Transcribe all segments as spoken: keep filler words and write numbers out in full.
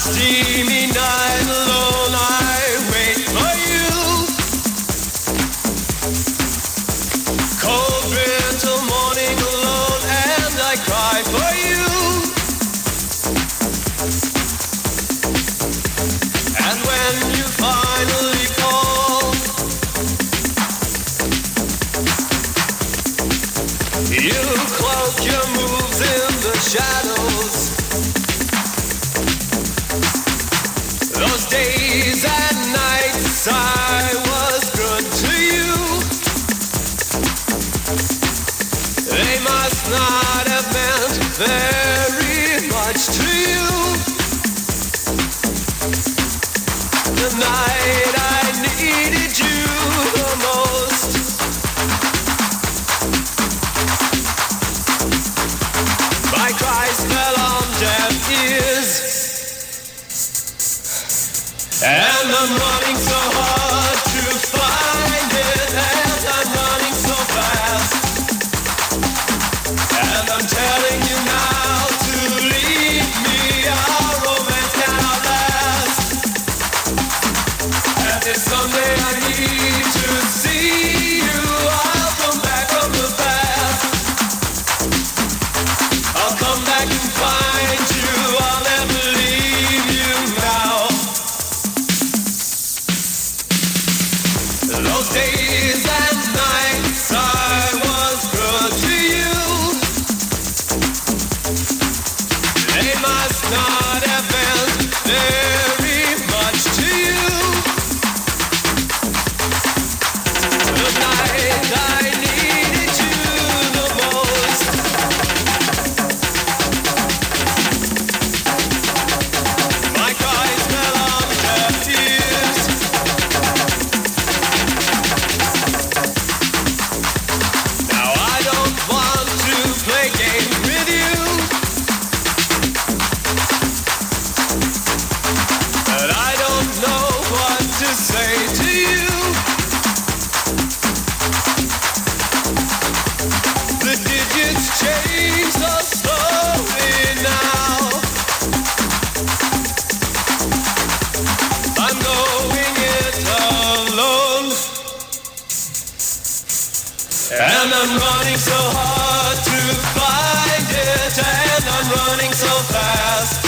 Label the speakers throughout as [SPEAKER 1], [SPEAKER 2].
[SPEAKER 1] steamy night alone, I wait for you. Cold winter morning alone, and I cry for you. And when you finally call, you cloak your moves in the shadows. Those days and nights I was good to you. They must not have meant very much to you. The night I needed you the most, my cries fell on deaf ears. And I'm running so hard to find it, and I'm running so fast. And I'm telling you now to leave me, our romance cannot last. And if someday I need to see you, I'll come back from the past. I'll come back and find you, I'll never leave you now. Those days and nights I was good to you. They must not have meant very much to you. The night I needed you the most, my cries fell on deaf ears. Now I don't want to play games with you, but I don't know what to say to you. The digits change so slowly now. I'm going it alone. And I'm running so hard to find it, and I'm running so fast.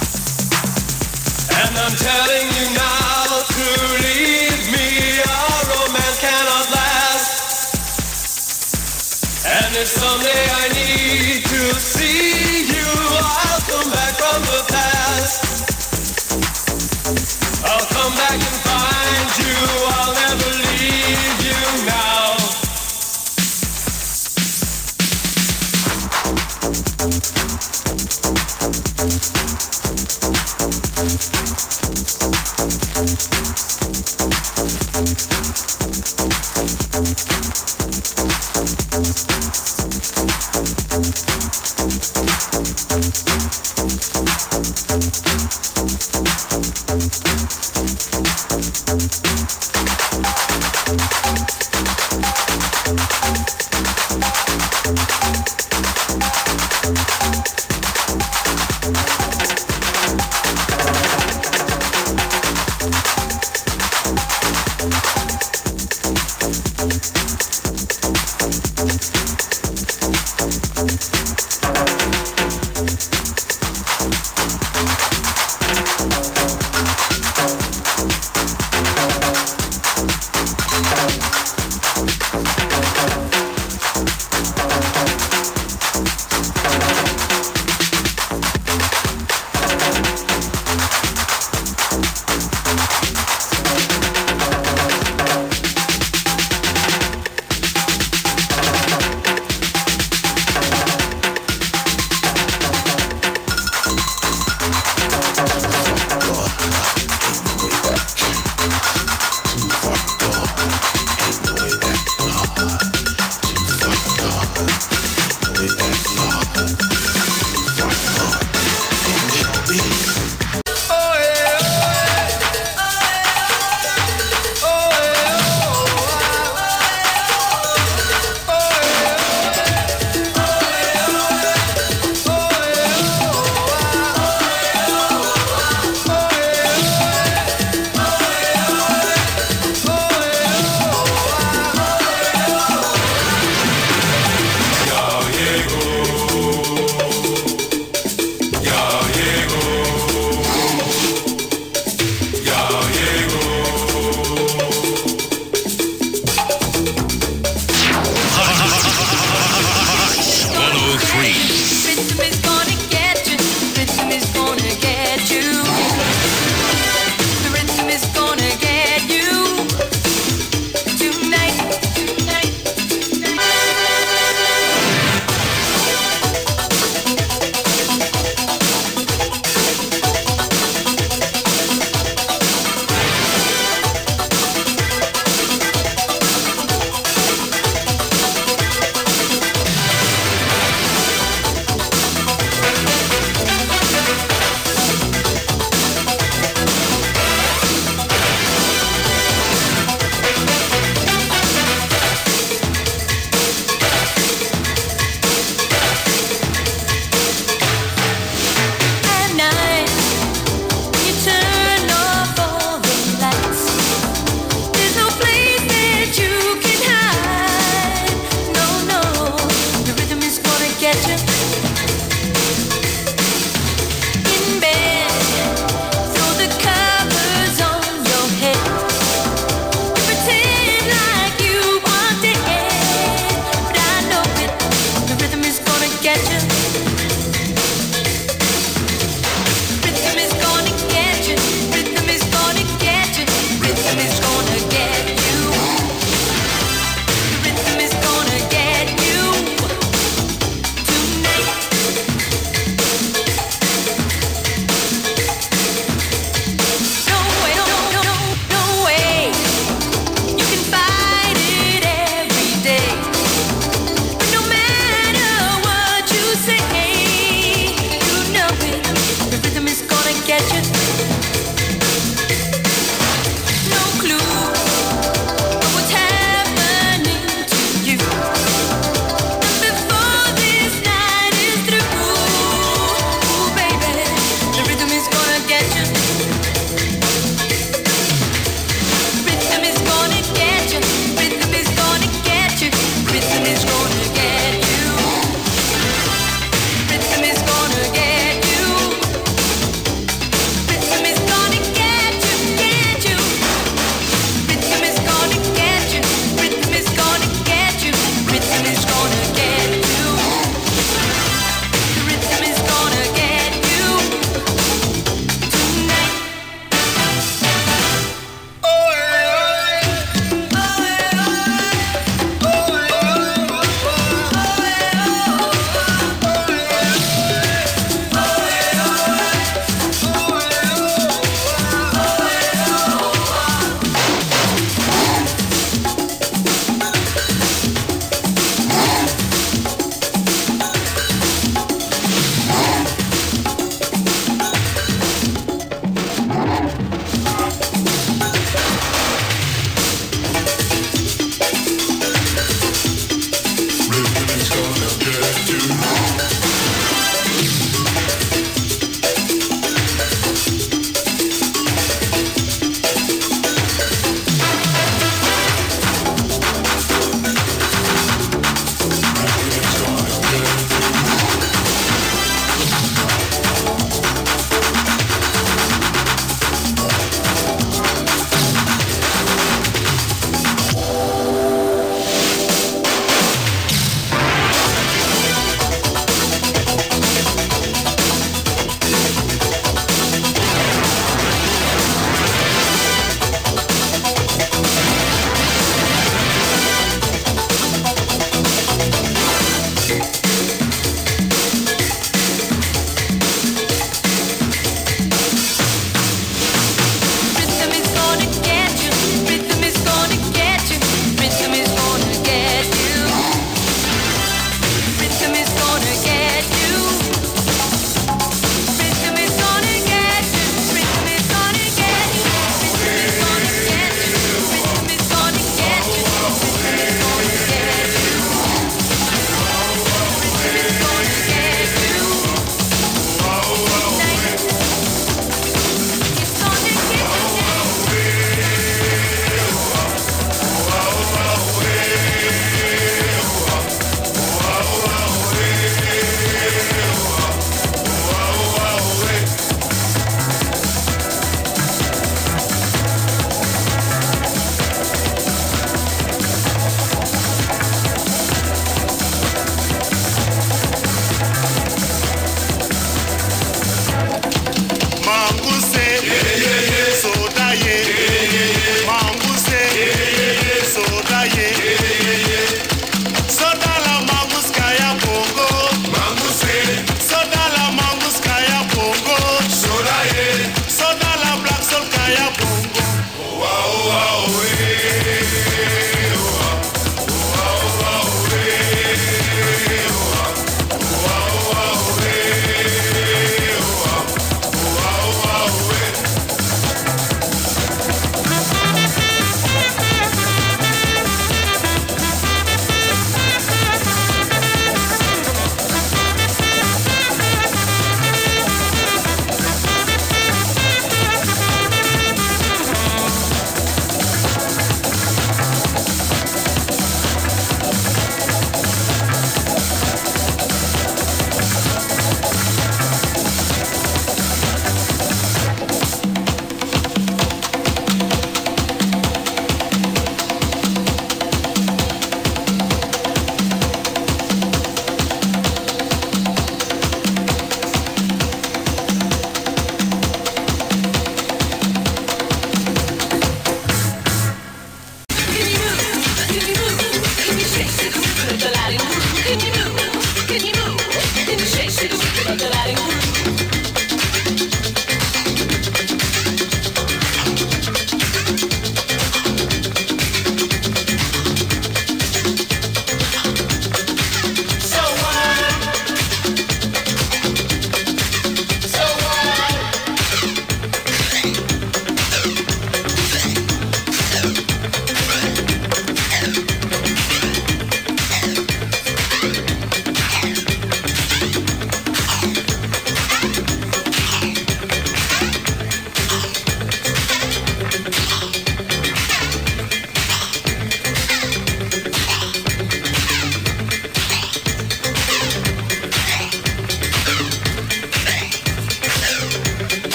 [SPEAKER 1] And I'm telling you now to leave me, our romance cannot last. And if someday I need to see you, I'll come back from the past. I'll come back and find you, I'll never leave you now.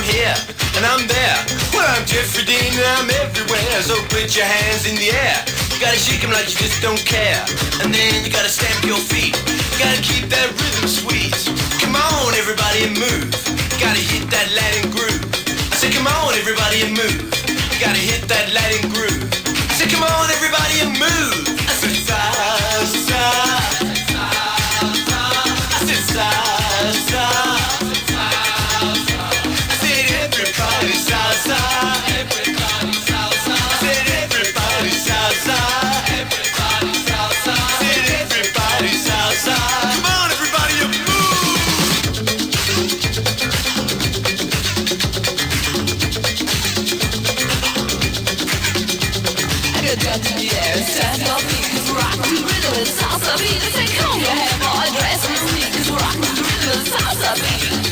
[SPEAKER 1] here and I'm there. Well, I'm Jeffrey Dean and I'm everywhere. So put your hands in the air. You gotta shake them like you just don't care. And then you gotta stamp your feet. You gotta keep that rhythm sweet. Come on, everybody, and move. You gotta hit that Latin groove. I said, come on, everybody, and move. You gotta hit that Latin groove. I said, come on, everybody, and move. I said, salsa. I said, salsa. I said, everybody, salsa. Everybody, salsa. I said, everybody, salsa. Everybody, salsa. I said, everybody, salsa. Come on, everybody, and move.
[SPEAKER 2] Jump in the air, stand your feet, 'cause we're rockin' to the rhythm of salsa beat. I say, comb your hair, boy, dress real neat, 'cause we're rockin' to the rhythm of salsa beat.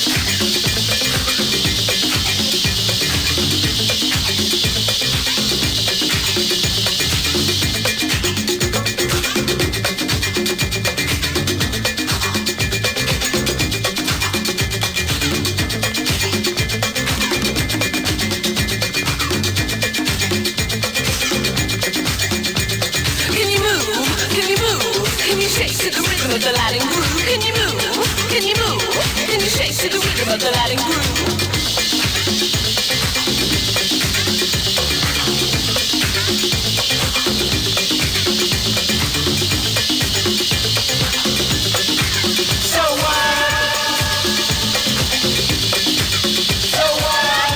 [SPEAKER 2] Of the Latin groove, can you move? Can you move? Can you shake to the rhythm of the Latin groove? So what? So what?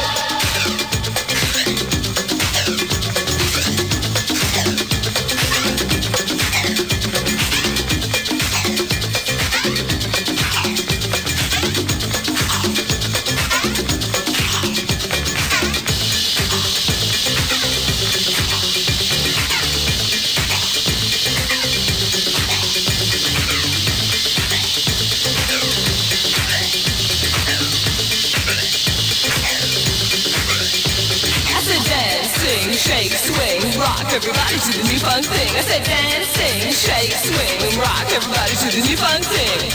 [SPEAKER 2] Shake, swing, rock everybody to the new funk thing. I said dance, sing, shake, swing, rock everybody to the new funk thing.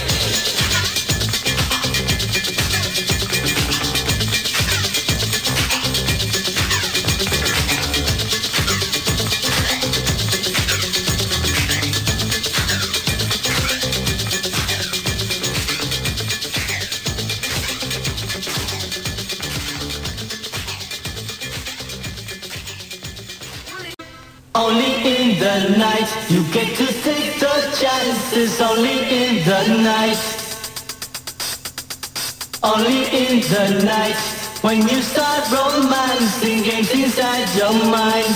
[SPEAKER 3] Only in the night you get to take the chances. Only in the night. Only in the night when you start romancing games inside your mind.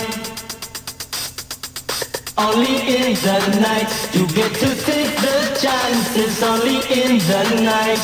[SPEAKER 3] Only in the night you get to take the chances. Only in the night.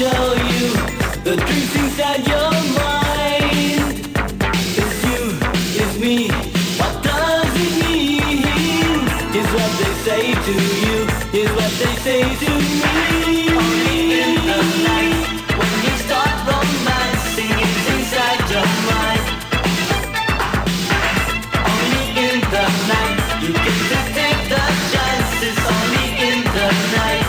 [SPEAKER 3] show you the dreams inside your mind. It's you, it's me, what does it mean? It's what they say to you, it's what they say to me. Only in the night, when you start romancing, it's inside your mind. Only in the night, you get to take the chances. Only in the night.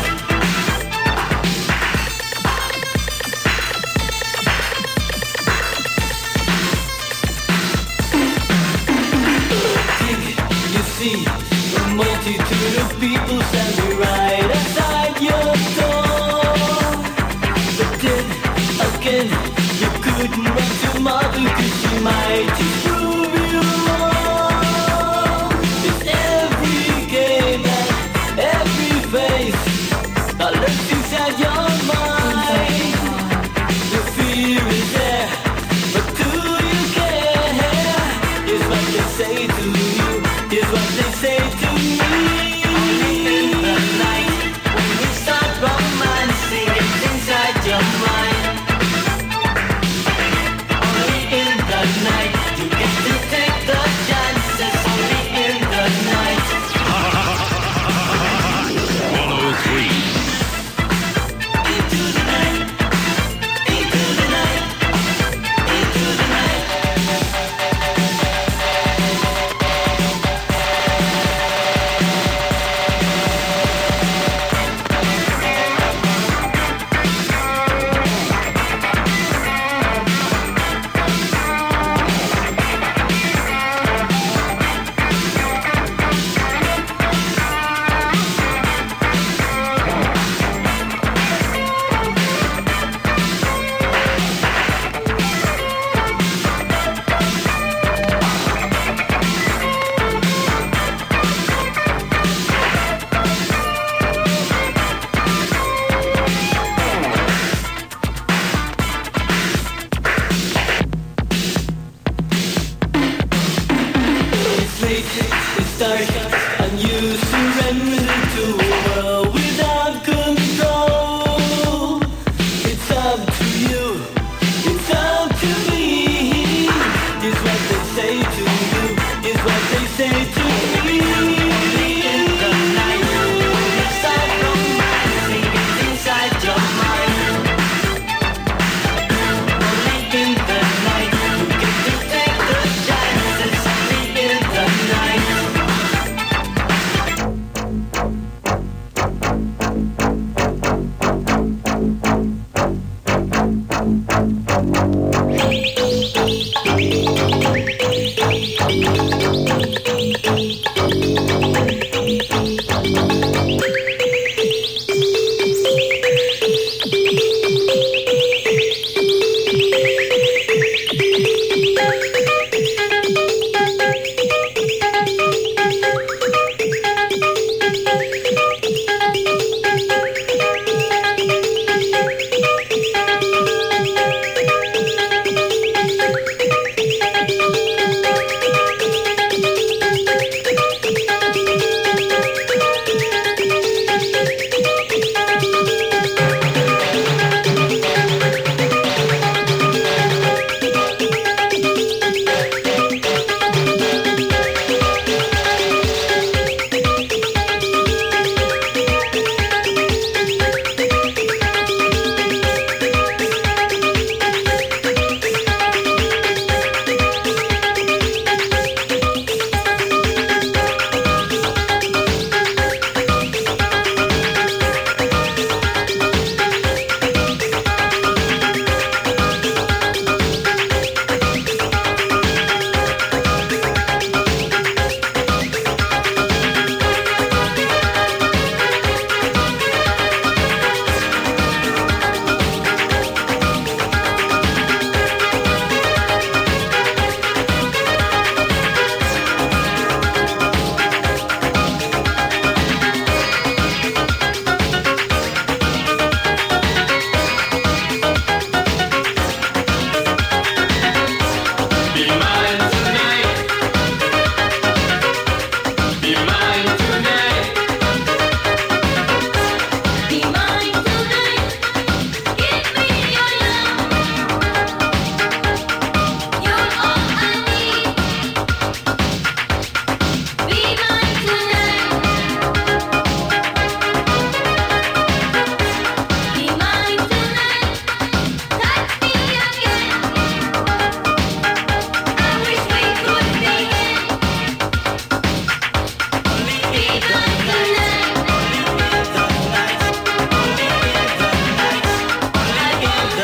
[SPEAKER 3] The multitude of people standing right outside your door. But then again, you couldn't run to mother, cause she might just prove you wrong. It's every game and every face that lurks inside your mind. The fear is there, but do you care? It's what they say to you, it's what they say to me. Only in the night, when we start romancing, it's inside your mind. Only in the night, you get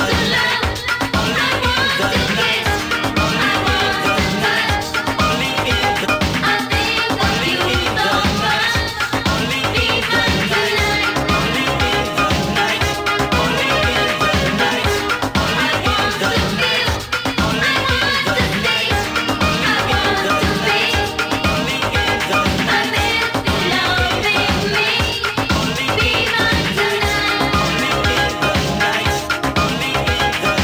[SPEAKER 2] Tonight.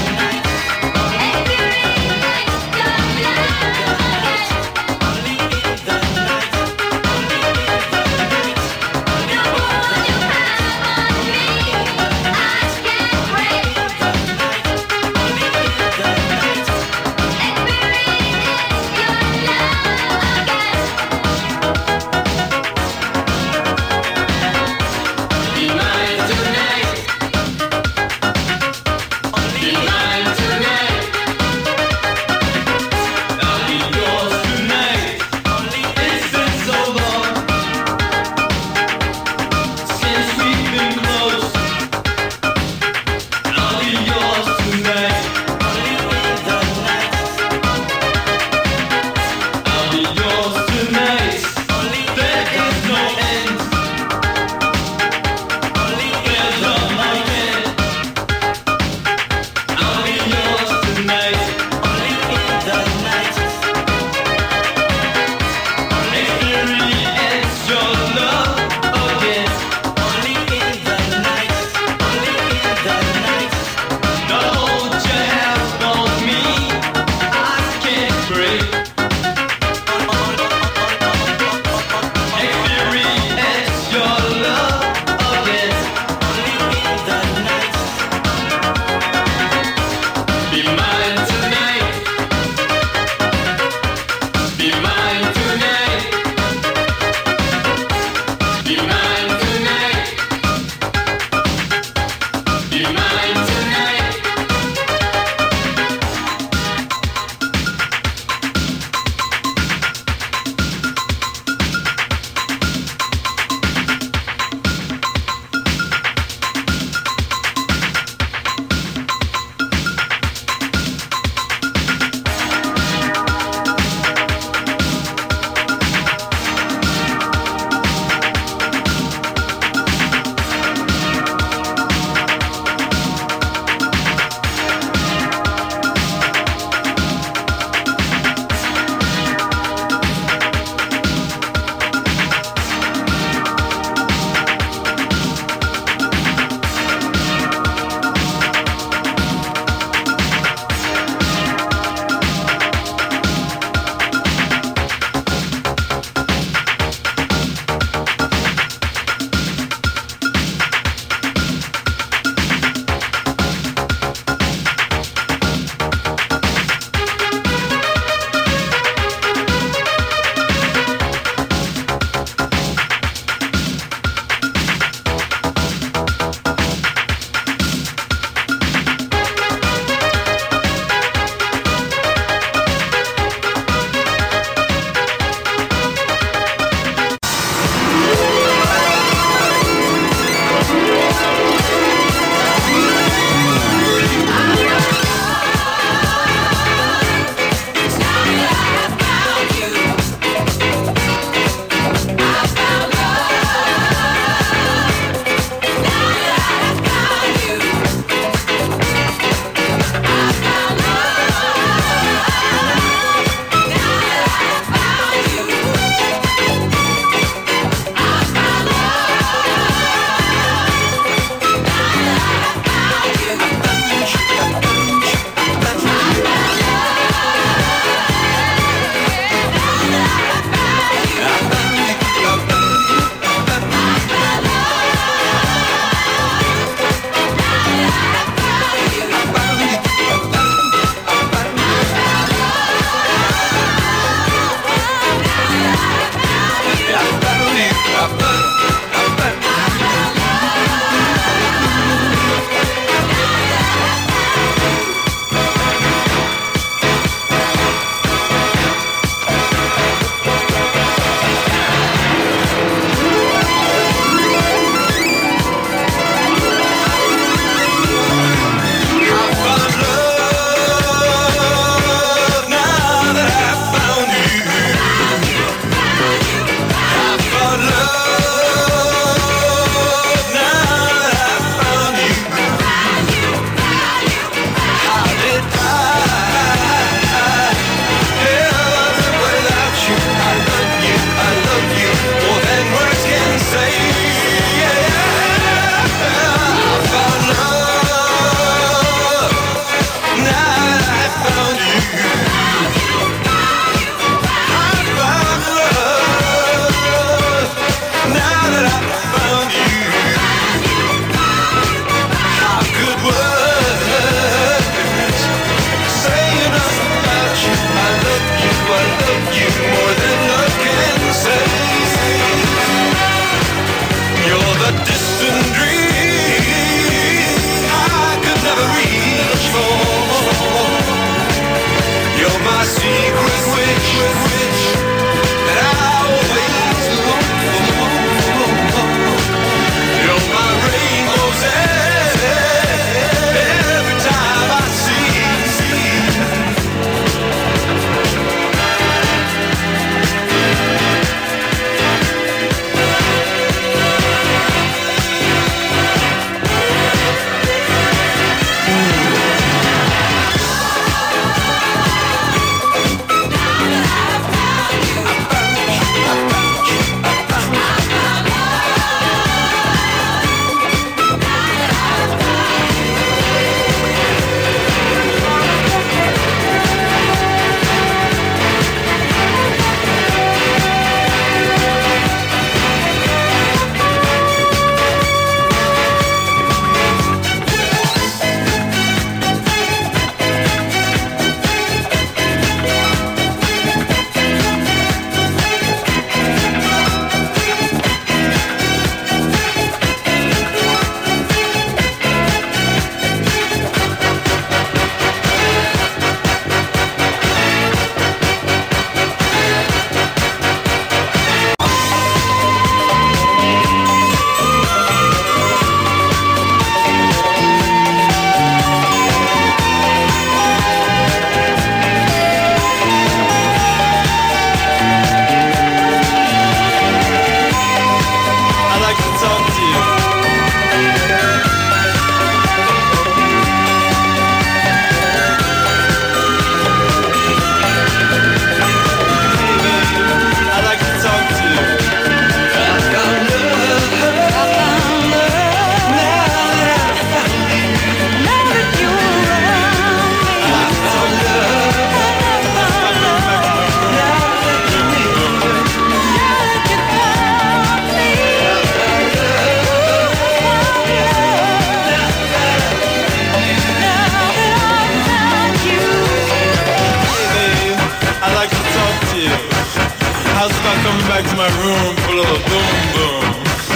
[SPEAKER 4] back to my room full of boom boom.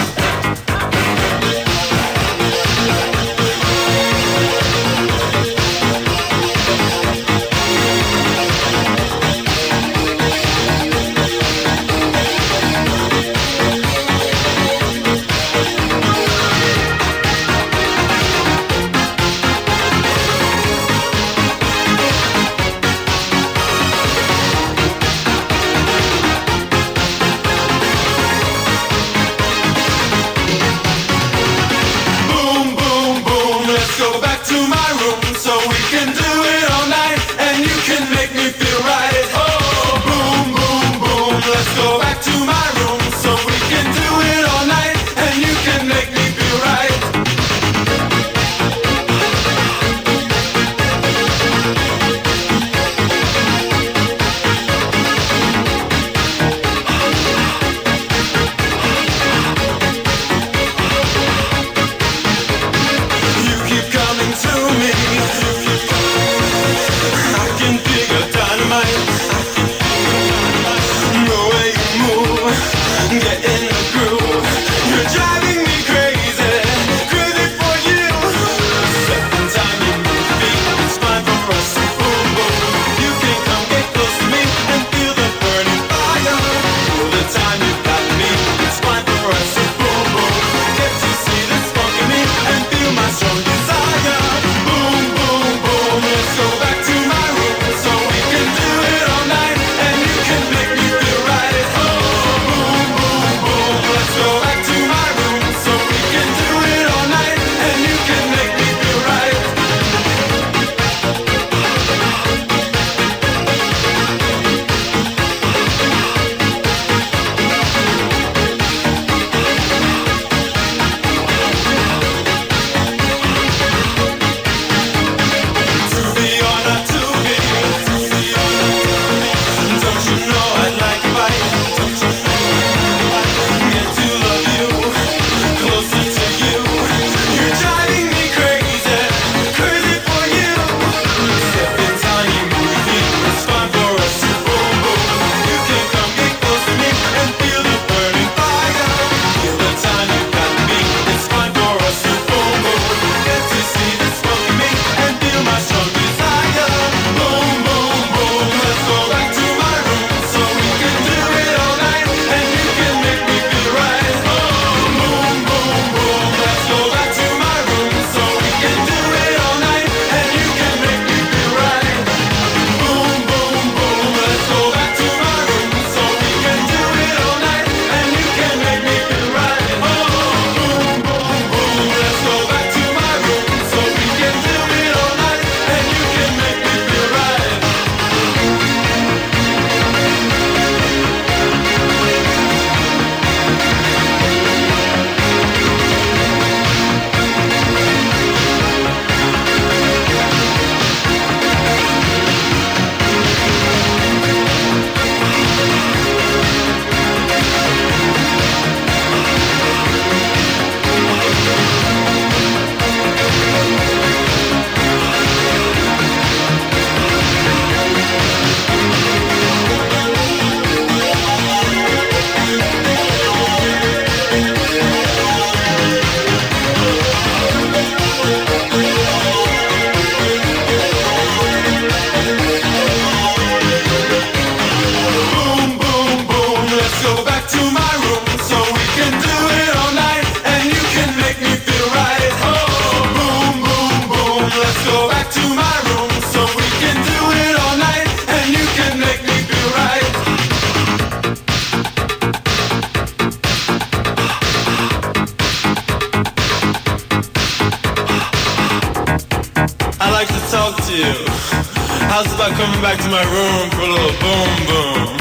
[SPEAKER 5] How's about coming back to my room for a little boom boom?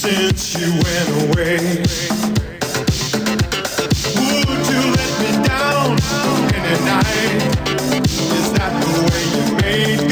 [SPEAKER 4] since you went away. Would you let me down any night? Is that the way you made